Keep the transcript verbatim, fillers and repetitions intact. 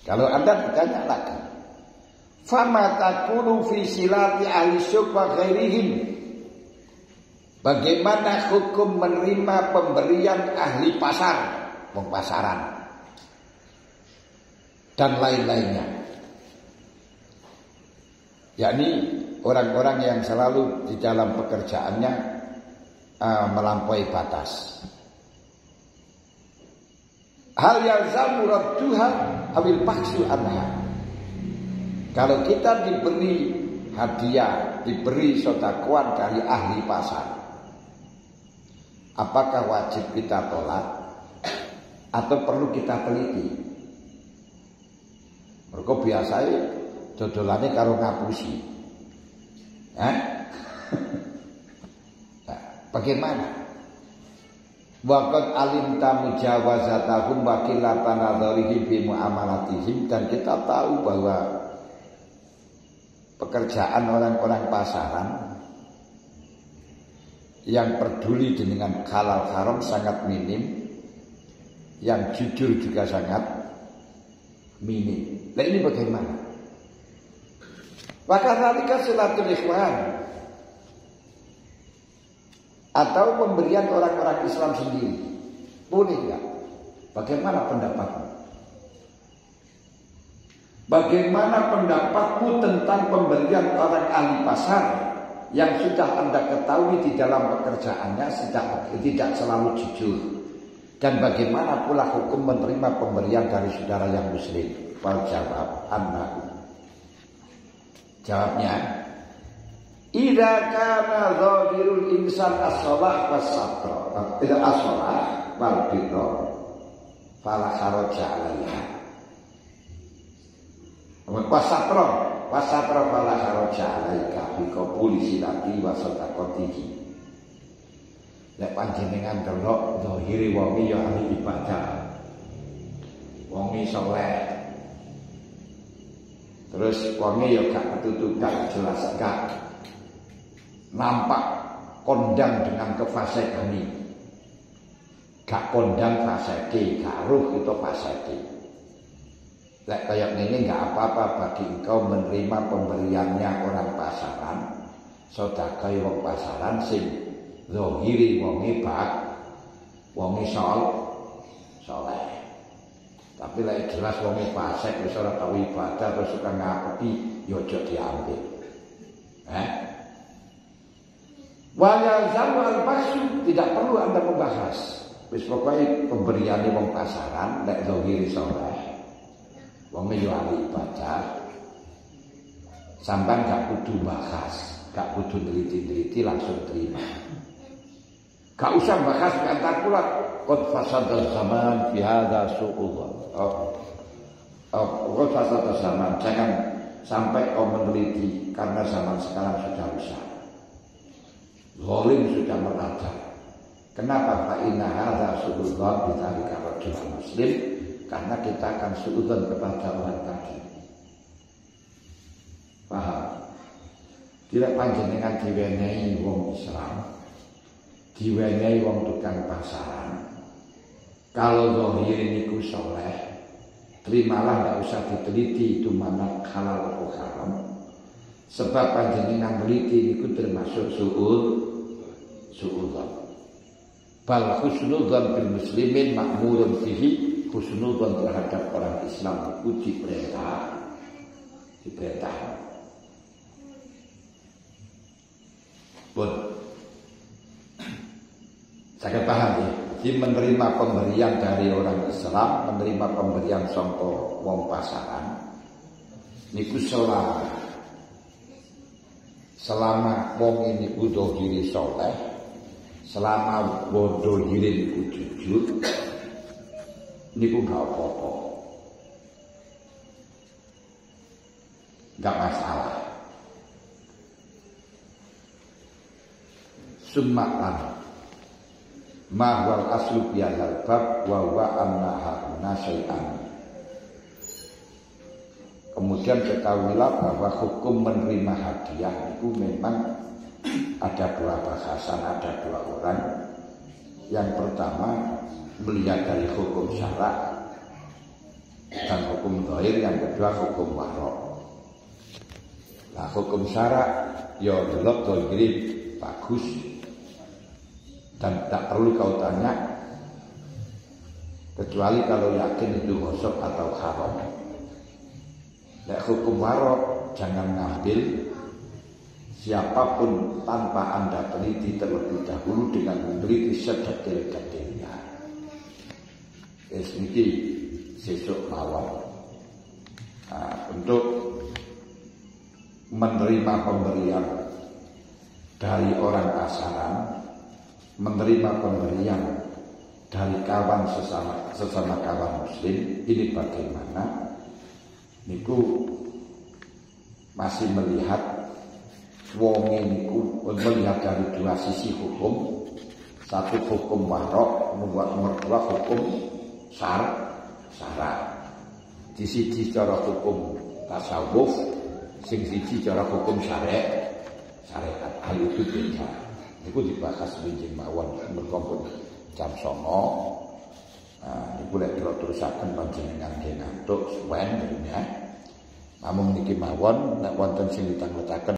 Kalau Anda ditanya lagi, fama takunu fi silati ahli syuq wa ghairihim, bagaimana hukum menerima pemberian ahli pasar, wong pasaran dan lain-lainnya, yakni orang-orang yang selalu di dalam pekerjaannya uh, melampaui batas. Hal yalzamu radduha awil paksu anha. Kalau kita diberi hadiah, diberi sodakoan dari ahli pasar, apakah wajib kita tolak atau perlu kita teliti? Mereka biasanya dodolannya karo ngapusi. Eh? Nah, bagaimana? Waqad alimta mujawazatahum wa qillatan nadharihim bi muamalatihim, dan kita tahu bahwa pekerjaan orang-orang pasaran yang peduli dengan halal haram sangat minim, yang jujur juga sangat minim. Nah ini bagaimana? Maka tadi silatul ikhwan atau pemberian orang-orang Islam sendiri, boleh enggak? Bagaimana pendapatmu? Bagaimana pendapatmu tentang pemberian orang ahli pasar yang sudah Anda ketahui di dalam pekerjaannya tidak, tidak selalu jujur? Dan bagaimana pula hukum menerima pemberian dari saudara yang muslim? Wal jawab annahu. Jawabnya, idza kana zahirul insan as-shalah was-satra, idza as-shalah wal birra fala haraja 'alaiha. Wasatra, wasatra fala haraja 'alaika bi qabuli silati wa sadaqatihi. Lek panjenengan delok zahire wong ya ahli ibadah, wong saleh, terus wong ya gak ketutup, gak jelas, gak nampak kondang dengan kefasikan ini, gak kondang fasiki, gak ruh itu fasiki. Lek kayak ini gak apa-apa bagi engkau menerima pemberiannya orang pasaran, sedekah wong pasaran sing zahiri wonge bak, wonge sol, soleh. Tapi lek jelas wonge fasik wis ora tau ibadah terus suka ngapeti, yo aja diambil. Eh? Wayal zaman pasu tidak perlu Anda membahas. Wis pokoke pemberiane wong pasaran nek zahiri saleh, wong yo ahli ibadah, sampean gak kudu bahas, gak kudu neliti-neliti, langsung terima. Gak usah bahas kata pula qad fasadal zaman fi hadza su'ullah. Oh. Oh, qad fasadal zaman, jangan sampai kau meneliti karena zaman sekarang sudah rusak. Zalim sudah merata. Kenapa? Fa inna hadza su'ullah bi dzalika rajul muslim, karena kita akan suudzon kepada orang tadi. Paham? Tidak panjenengan diwenehi wong Islam, diwenehi wong tukang pasaran. Kalau zahir niku soleh, terimalah, tidak usah diteliti itu mana halal atau haram. Sebab panjenengan teliti niku termasuk suud, suudzon. Bal husnudzon bil muslimin makmurun fihi. Husnudzon terhadap orang Islam itu diperintah, diperintah. Pun, saya paham ya. Jadi menerima pemberian dari orang Islam, menerima pemberian sangka wong pasaran, niku selama selama wong ini udah diri soleh, selama bodoh diri niku jujur, niku gak apa-apa, gak masalah. Summatan mahwal aslu bihadzal bab wa wa anna hauna syai'an. Kemudian ketahuilah bahwa hukum menerima hadiah itu memang ada dua bahasan, ada dua orang. Yang pertama melihat dari hukum syarak, dan hukum zahir, yang kedua hukum warok. Nah, hukum syarak ya delok zahire bagus dan tak perlu kau tanya, kecuali kalau yakin itu gosok atau haram. Nah, hukum warok jangan ngambil siapapun tanpa Anda teliti terlebih dahulu dengan meneliti sedetil-detilnya. Ini sesuk mawon. Nah, untuk menerima pemberian dari orang pasaran, menerima pemberian dari kawan sesama sesama kawan muslim, ini bagaimana? Niku masih melihat wong niku melihat dari dua sisi hukum. Satu hukum warok, nomor dua hukum syar syarak. Di sisi cara hukum tasawuf, sing siji cara hukum syariat, syariat hal itu beda. Niku dibahas winjing mawon mergo jam songo. Nah, niku lek terusaken panjenengan nggih ngantuk suwen ya. Namung niki mawon nek wonten sing ditangetaken